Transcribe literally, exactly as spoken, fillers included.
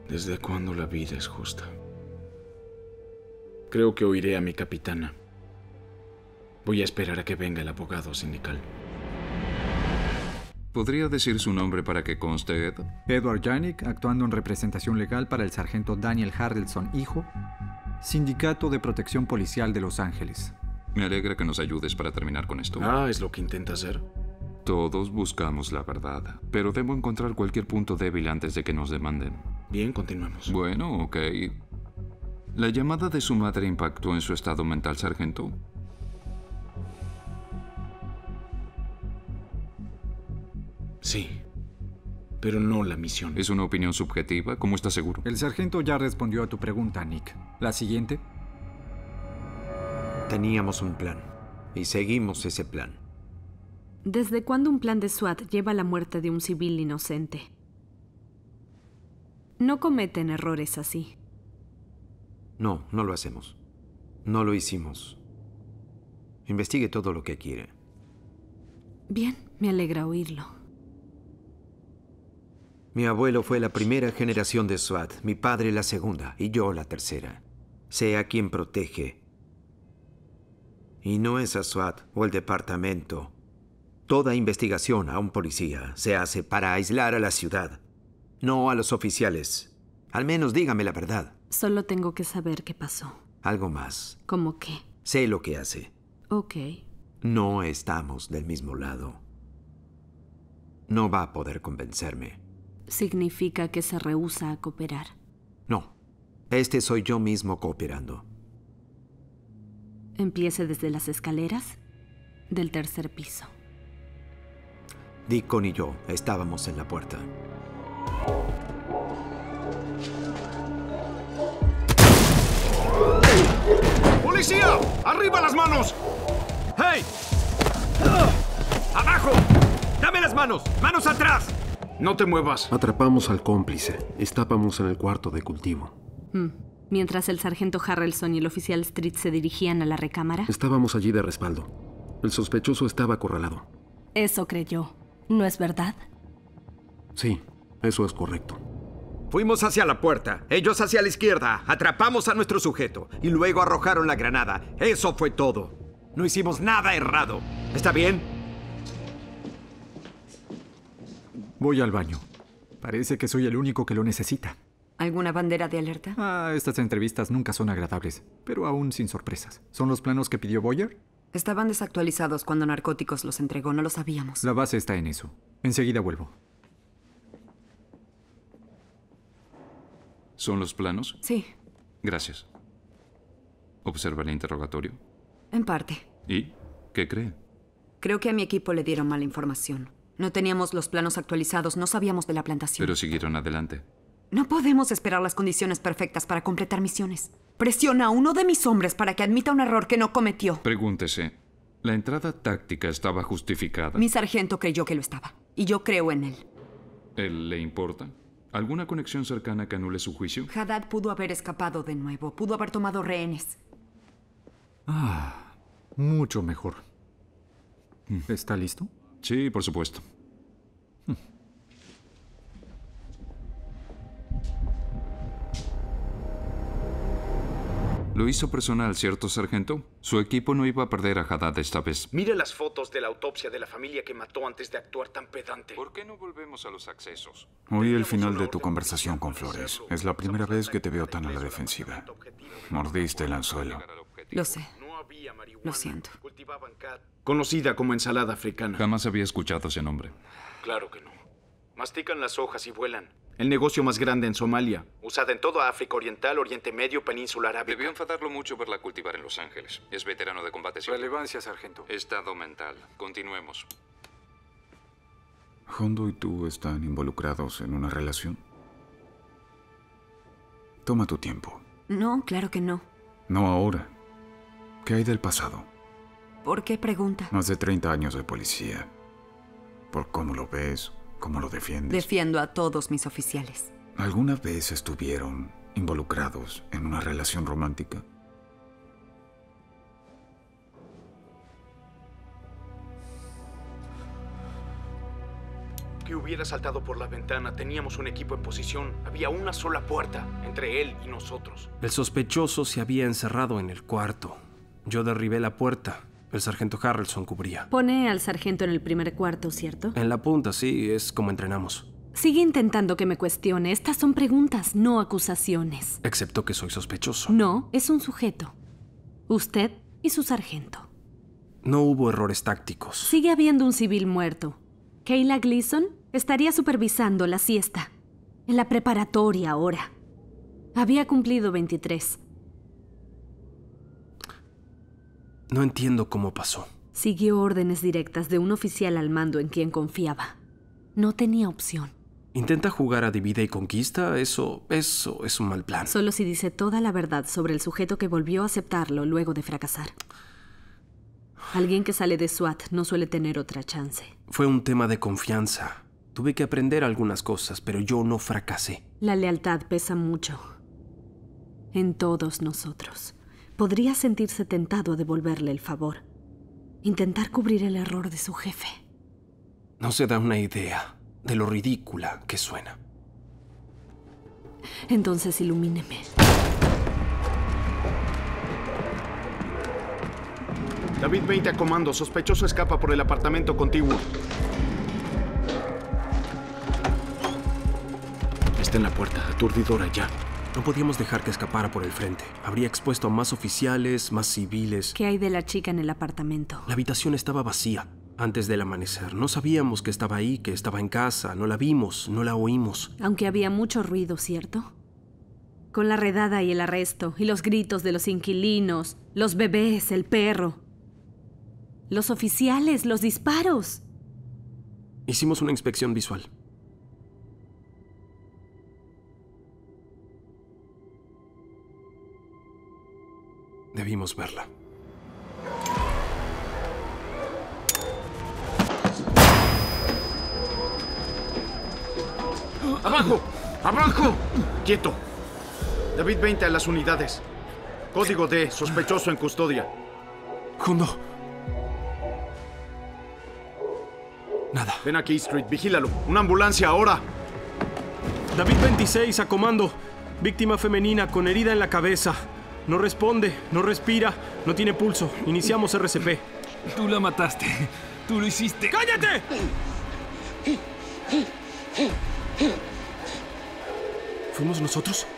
¿Desde cuándo la vida es justa? Creo que oiré a mi capitana. Voy a esperar a que venga el abogado sindical. ¿Podría decir su nombre para que conste, Ed? Edward Janik, actuando en representación legal para el sargento Daniel Harrelson, hijo, Sindicato de Protección Policial de Los Ángeles. Me alegra que nos ayudes para terminar con esto. Ah, ¿es lo que intenta hacer? Todos buscamos la verdad, pero debo encontrar cualquier punto débil antes de que nos demanden. Bien, continuemos. Bueno, ok. ¿La llamada de su madre impactó en su estado mental, sargento? Sí, pero no la misión. ¿Es una opinión subjetiva? ¿Cómo estás seguro? El sargento ya respondió a tu pregunta, Nick. ¿La siguiente? Teníamos un plan, y seguimos ese plan. ¿Desde cuándo un plan de SWAT lleva a la muerte de un civil inocente? No cometen errores así. No, no lo hacemos. No lo hicimos. Investigue todo lo que quiere. Bien, me alegra oírlo. Mi abuelo fue la primera generación de SWAT, mi padre la segunda y yo la tercera. Sé a quien protege. Y no es a SWAT o el departamento. Toda investigación a un policía se hace para aislar a la ciudad, no a los oficiales. Al menos dígame la verdad. Solo tengo que saber qué pasó. Algo más. ¿Cómo qué? Sé lo que hace. Ok. No estamos del mismo lado. No va a poder convencerme. ¿Significa que se rehúsa a cooperar? No. Este soy yo mismo cooperando. Empiece desde las escaleras del tercer piso. Deacon y yo estábamos en la puerta. ¡Policía! ¡Arriba las manos! ¡Hey! ¡Abajo! ¡Dame las manos! ¡Manos atrás! No te muevas. Atrapamos al cómplice. Estábamos en el cuarto de cultivo. Hmm. Mientras el sargento Harrelson y el oficial Street se dirigían a la recámara. Estábamos allí de respaldo. El sospechoso estaba acorralado. Eso creyó. ¿No es verdad? Sí, eso es correcto. Fuimos hacia la puerta, ellos hacia la izquierda, atrapamos a nuestro sujeto y luego arrojaron la granada. Eso fue todo. No hicimos nada errado. ¿Está bien? Voy al baño. Parece que soy el único que lo necesita. ¿Alguna bandera de alerta? Ah, estas entrevistas nunca son agradables, pero aún sin sorpresas. ¿Son los planos que pidió Boyer? Estaban desactualizados cuando Narcóticos los entregó, no lo sabíamos. La base está en eso. Enseguida vuelvo. ¿Son los planos? Sí. Gracias. ¿Observa el interrogatorio? En parte. ¿Y qué cree? Creo que a mi equipo le dieron mala información. No teníamos los planos actualizados, no sabíamos de la plantación. Pero siguieron adelante. No podemos esperar las condiciones perfectas para completar misiones. Presiona a uno de mis hombres para que admita un error que no cometió. Pregúntese, ¿la entrada táctica estaba justificada? Mi sargento creyó que lo estaba, y yo creo en él. ¿Él le importa? ¿Alguna conexión cercana que anule su juicio? Haddad pudo haber escapado de nuevo, pudo haber tomado rehenes. Ah, mucho mejor. ¿Está listo? Sí, por supuesto. Lo hizo personal, ¿cierto, sargento? Su equipo no iba a perder a Haddad esta vez. Mire las fotos de la autopsia de la familia que mató antes de actuar tan pedante. ¿Por qué no volvemos a los accesos? Oí el final de tu conversación con Flores. Es la primera vez que te veo tan a la defensiva. Mordiste el anzuelo. Lo sé. Lo siento. Conocida como ensalada africana. Jamás había escuchado ese nombre. Claro que no. Mastican las hojas y vuelan. El negocio más grande en Somalia. Usada en toda África Oriental, Oriente Medio, Península Arábica. Debió enfadarlo mucho verla cultivar en Los Ángeles. Es veterano de combate. Relevancia, sargento. Estado mental. Continuemos. ¿Hondo y tú están involucrados en una relación? Toma tu tiempo. No, claro que no. No ahora. ¿Qué hay del pasado? ¿Por qué pregunta? Más de treinta años de policía. Por cómo lo ves, cómo lo defiendes. Defiendo a todos mis oficiales. ¿Alguna vez estuvieron involucrados en una relación romántica? que hubiera saltado por la ventana. Teníamos un equipo en posición. Había una sola puerta entre él y nosotros. El sospechoso se había encerrado en el cuarto. Yo derribé la puerta. El sargento Harrelson cubría. Pone al sargento en el primer cuarto, ¿cierto? En la punta, sí, es como entrenamos. Sigue intentando que me cuestione. Estas son preguntas, no acusaciones. Excepto que soy sospechoso. No, es un sujeto. Usted y su sargento. No hubo errores tácticos. Sigue habiendo un civil muerto. Kayla Gleason estaría supervisando la siesta. En la preparatoria ahora. Había cumplido veintitrés. No entiendo cómo pasó. Siguió órdenes directas de un oficial al mando en quien confiaba. No tenía opción. ¿Intenta jugar a divide y conquista? Eso, eso es un mal plan. Solo si dice toda la verdad sobre el sujeto que volvió a aceptarlo luego de fracasar. Alguien que sale de SWAT no suele tener otra chance. Fue un tema de confianza. Tuve que aprender algunas cosas, pero yo no fracasé. La lealtad pesa mucho. En todos nosotros. Podría sentirse tentado a devolverle el favor. Intentar cubrir el error de su jefe. No se da una idea de lo ridícula que suena. Entonces ilumíneme. David veinte a comando. Sospechoso escapa por el apartamento contiguo. Está en la puerta, aturdidora ya. No podíamos dejar que escapara por el frente. Habría expuesto a más oficiales, más civiles. ¿Qué hay de la chica en el apartamento? La habitación estaba vacía antes del amanecer. No sabíamos que estaba ahí, que estaba en casa. No la vimos, no la oímos. Aunque había mucho ruido, ¿cierto? Con la redada y el arresto, y los gritos de los inquilinos, los bebés, el perro. Los oficiales, los disparos. Hicimos una inspección visual. Debimos verla. ¡Abajo! ¡Abajo! ¡Quieto! David veinte a las unidades. Código D, sospechoso en custodia. Jundo. Nada. Ven aquí, Street, vigílalo. ¡Una ambulancia ahora! David veintiséis a comando. Víctima femenina con herida en la cabeza. No responde, no respira, no tiene pulso. Iniciamos R C P. Tú la mataste. Tú lo hiciste. ¡Cállate! ¿Fuimos nosotros?